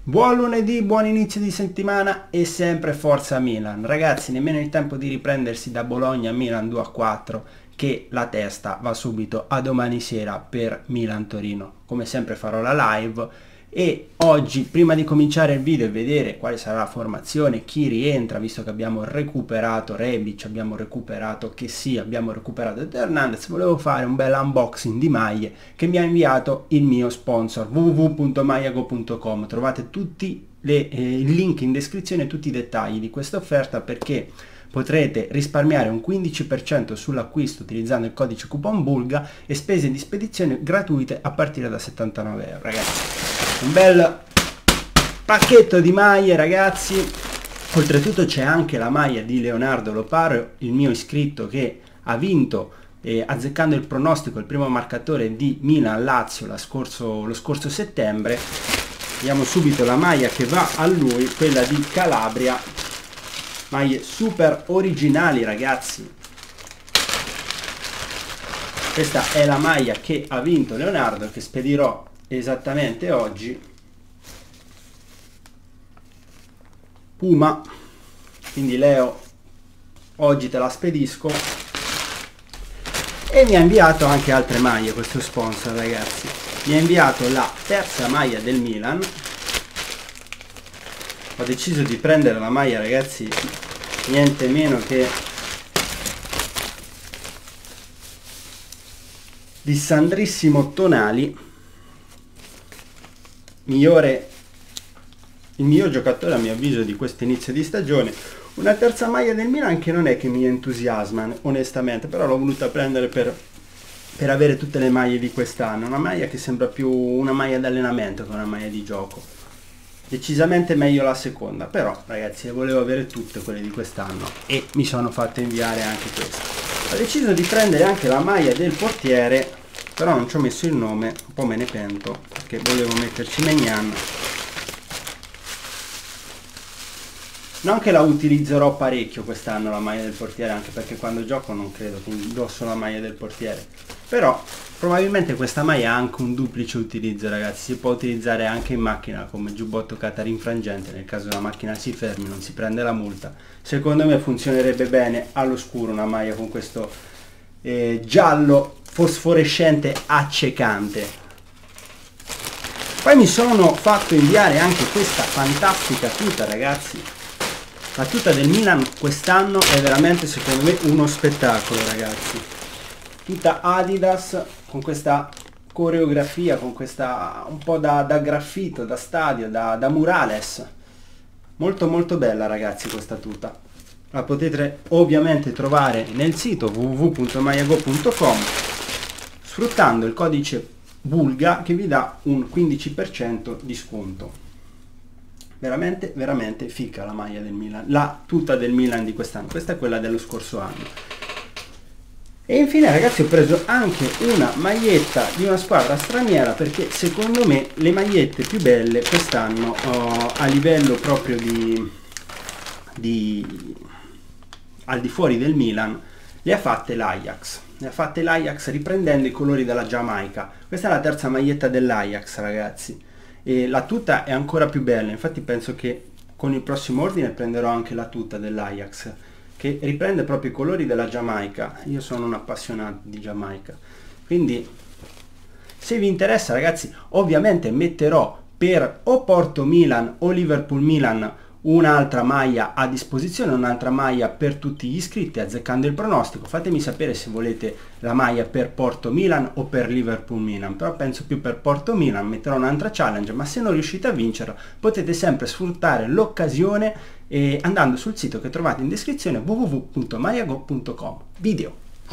Buon lunedì, buon inizio di settimana e sempre forza Milan. Ragazzi, nemmeno il tempo di riprendersi da Bologna a Milan 2-4 che la testa va subito a domani sera per Milan-Torino. Come sempre farò la live e oggi, prima di cominciare il video e vedere quale sarà la formazione, chi rientra, visto che abbiamo recuperato Rebic, abbiamo recuperato Kessie, abbiamo recuperato Teo Hernandez, volevo fare un bel unboxing di maglie che mi ha inviato il mio sponsor www.maiago.com. Trovate tutti il link in descrizione, tutti i dettagli di questa offerta, perché potrete risparmiare un 15% sull'acquisto utilizzando il codice coupon BULGA e spese di spedizione gratuite a partire da 79 euro. Ragazzi, un bel pacchetto di maglie, ragazzi. Oltretutto c'è anche la maglia di Leonardo Loparo, il mio iscritto, che ha vinto azzeccando il pronostico, il primo marcatore di Milan-Lazio lo scorso settembre. Vediamo subito la maglia che va a lui, quella di Calabria. Maglie super originali, ragazzi. Questa è la maglia che ha vinto Leonardo, che spedirò esattamente oggi. Puma, quindi Leo, oggi te la spedisco. E mi ha inviato anche altre maglie questo sponsor, ragazzi. Mi ha inviato la terza maglia del Milan. Ho deciso di prendere la maglia, ragazzi, niente meno che di Sandrissimo Tonali, il miglior giocatore a mio avviso di questo inizio di stagione. Una terza maglia del Milan che non è che mi entusiasma onestamente, però l'ho voluta prendere per avere tutte le maglie di quest'anno. Una maglia che sembra più una maglia d'allenamento che una maglia di gioco. Decisamente meglio la seconda, però ragazzi, volevo avere tutte quelle di quest'anno e mi sono fatto inviare anche questa. Ho deciso di prendere anche la maglia del portiere, però non ci ho messo il nome, un po' me ne pento perché volevo metterci Maignan. Non che la utilizzerò parecchio quest'anno la maglia del portiere, anche perché quando gioco non credo che indosso la maglia del portiere, però probabilmente questa maglia ha anche un duplice utilizzo, ragazzi. Si può utilizzare anche in macchina come giubbotto Qatarin frangente, nel caso la macchina si fermi, non si prende la multa. Secondo me funzionerebbe bene all'oscuro una maglia con questo giallo fosforescente accecante. Poi mi sono fatto inviare anche questa fantastica tuta, ragazzi. La tuta del Milan quest'anno è veramente, secondo me, uno spettacolo, ragazzi. Tuta Adidas con questa coreografia, con questa un po' da graffito, da stadio, da murales. Molto molto bella, ragazzi, questa tuta. La potete ovviamente trovare nel sito www.maiago.com sfruttando il codice BULGA che vi dà un 15% di sconto. Veramente veramente fica la maglia del Milan, la tuta del Milan di quest'anno. Questa è quella dello scorso anno. E infine, ragazzi, ho preso anche una maglietta di una squadra straniera, perché secondo me le magliette più belle quest'anno a livello proprio al di fuori del Milan le ha fatte l'Ajax. Le ha fatte l'Ajax riprendendo i colori della Giamaica. Questa è la terza maglietta dell'Ajax, ragazzi. E la tuta è ancora più bella, infatti penso che con il prossimo ordine prenderò anche la tuta dell'Ajax, che riprende proprio i colori della Giamaica. Io sono un appassionato di Giamaica, quindi se vi interessa, ragazzi, ovviamente metterò per o Porto Milan o Liverpool Milan un'altra maglia a disposizione, un'altra maglia per tutti gli iscritti azzeccando il pronostico. Fatemi sapere se volete la maglia per Porto Milan o per Liverpool Milan, però penso più per Porto Milan. Metterò un'altra challenge, ma se non riuscite a vincerla potete sempre sfruttare l'occasione andando sul sito che trovate in descrizione www.maiago.com. Video.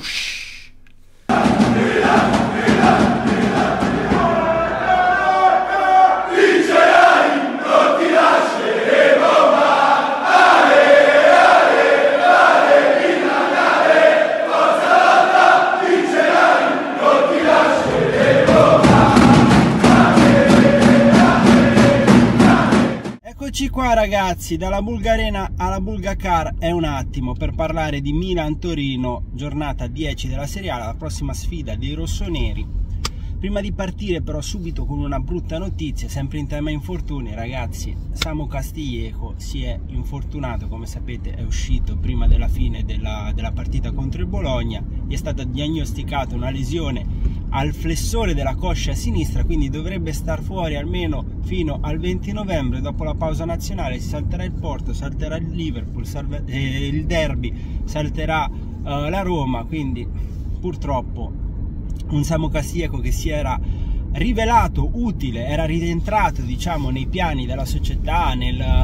Eccoci qua, ragazzi, dalla Bulgarena alla Bulgacar è un attimo per parlare di Milan-Torino, giornata 10 della Serie A, la prossima sfida dei rossoneri. Prima di partire però subito con una brutta notizia, sempre in tema infortuni, ragazzi. Samu Castillejo si è infortunato, come sapete è uscito prima della fine della partita contro il Bologna, gli è stata diagnosticata una lesione al flessore della coscia sinistra, quindi dovrebbe star fuori almeno fino al 20 novembre, dopo la pausa nazionale si salterà il Porto, salterà il Liverpool, il Derby, salterà la Roma, quindi purtroppo un Samu Castillejo che si era rivelato utile, era rientrato diciamo nei piani della società,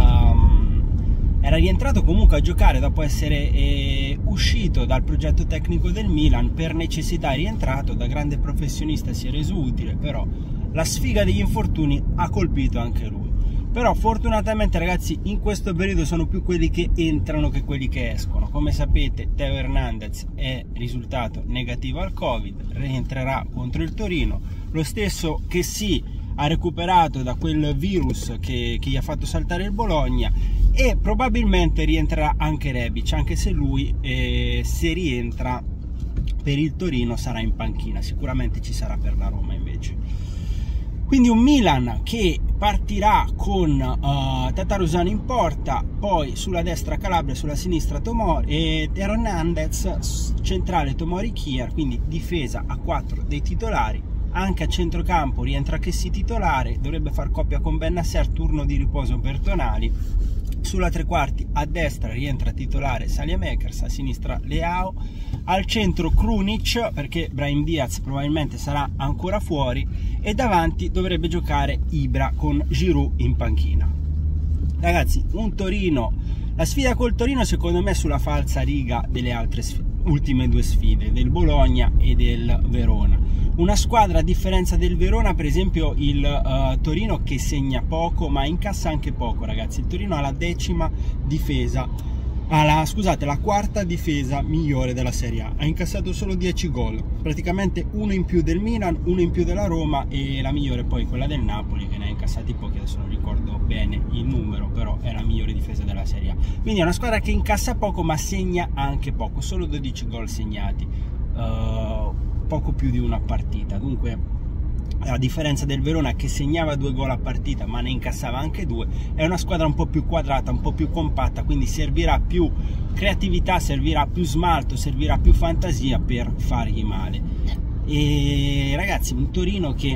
era rientrato comunque a giocare dopo essere uscito dal progetto tecnico del Milan, per necessità è rientrato, da grande professionista si è reso utile, però la sfiga degli infortuni ha colpito anche lui. Però fortunatamente ragazzi in questo periodo sono più quelli che entrano che quelli che escono. Come sapete Theo Hernandez è risultato negativo al Covid, rientrerà contro il Torino, lo stesso che si ha recuperato da quel virus che gli ha fatto saltare il Bologna, e probabilmente rientrerà anche Rebic, anche se lui se rientra per il Torino sarà in panchina, sicuramente ci sarà per la Roma invece. Quindi un Milan che partirà con Tatarusano in porta, poi sulla destra Calabria, sulla sinistra Tomori e Hernandez, centrale Tomori Kier, quindi difesa a 4 dei titolari. Anche a centrocampo rientra Kessie titolare, dovrebbe far coppia con Bennacer, turno di riposo per Tonali. Sulla tre quarti a destra rientra titolare Saelemaekers, a sinistra Leao, al centro Krunic perché Brahim Diaz probabilmente sarà ancora fuori, e davanti dovrebbe giocare Ibra con Giroud in panchina. Ragazzi, un Torino, la sfida col Torino secondo me è sulla falsa riga delle altre ultime due sfide, del Bologna e del Verona. Una squadra, a differenza del Verona, per esempio il Torino, che segna poco ma incassa anche poco, ragazzi. Il Torino ha la decima difesa, la quarta difesa migliore della Serie A, ha incassato solo 10 gol, praticamente uno in più del Milan, uno in più della Roma, e la migliore poi quella del Napoli che ne ha incassati pochi, adesso non ricordo bene il numero, però è la migliore difesa della Serie A. Quindi è una squadra che incassa poco ma segna anche poco, solo 12 gol segnati, poco più di una partita. Dunque, a differenza del Verona che segnava 2 gol a partita ma ne incassava anche 2, è una squadra un po' più quadrata, un po' più compatta, quindi servirà più creatività, servirà più smalto, servirà più fantasia per fargli male. E ragazzi, un Torino che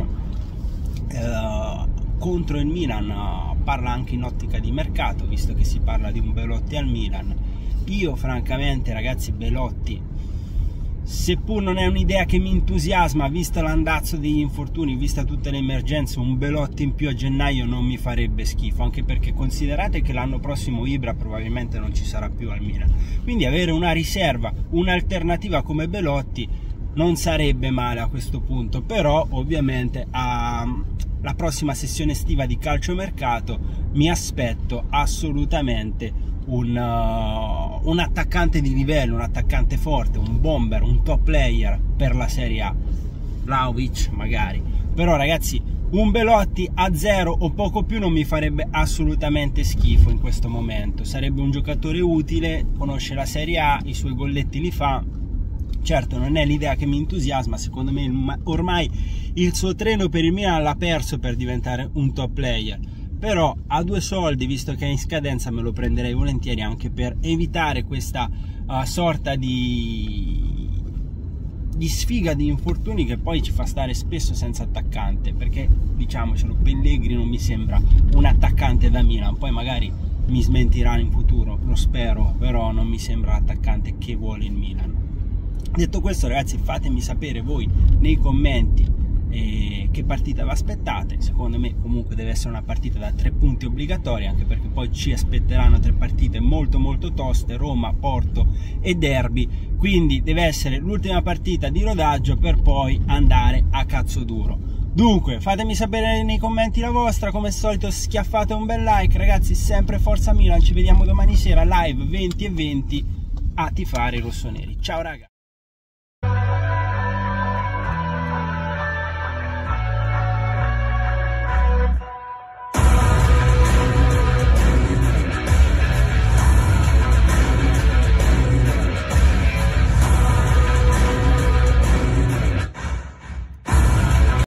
contro il Milan parla anche in ottica di mercato, visto che si parla di un Belotti al Milan. Io francamente ragazzi, Belotti, seppur non è un'idea che mi entusiasma, vista l'andazzo degli infortuni, vista tutte le emergenze, un Belotti in più a gennaio non mi farebbe schifo, anche perché considerate che l'anno prossimo Ibra probabilmente non ci sarà più al Milan, quindi avere una riserva, un'alternativa come Belotti non sarebbe male a questo punto. Però ovviamente la prossima sessione estiva di calciomercato mi aspetto assolutamente un attaccante di livello, un attaccante forte, un bomber, un top player per la Serie A, Vlahovic magari. Però ragazzi, un Belotti a 0 o poco più non mi farebbe assolutamente schifo in questo momento, sarebbe un giocatore utile, conosce la Serie A, i suoi golletti li fa. Certo non è l'idea che mi entusiasma, secondo me ormai il suo treno per il Milan l'ha perso per diventare un top player, però a 2 soldi, visto che è in scadenza, me lo prenderei volentieri, anche per evitare questa sorta di sfiga di infortuni che poi ci fa stare spesso senza attaccante, perché diciamocelo, Pellegrini non mi sembra un attaccante da Milan, poi magari mi smentirà in futuro, lo spero, però non mi sembra l'attaccante che vuole il Milan. Detto questo ragazzi, fatemi sapere voi nei commenti che partita vi aspettate. Secondo me comunque deve essere una partita da 3 punti obbligatori, anche perché poi ci aspetteranno 3 partite molto toste, Roma, Porto e Derby, quindi deve essere l'ultima partita di rodaggio per poi andare a cazzo duro. Dunque fatemi sapere nei commenti la vostra, come al solito schiaffate un bel like ragazzi, sempre Forza Milan, ci vediamo domani sera live 20:20 a tifare i rossoneri. Ciao raga.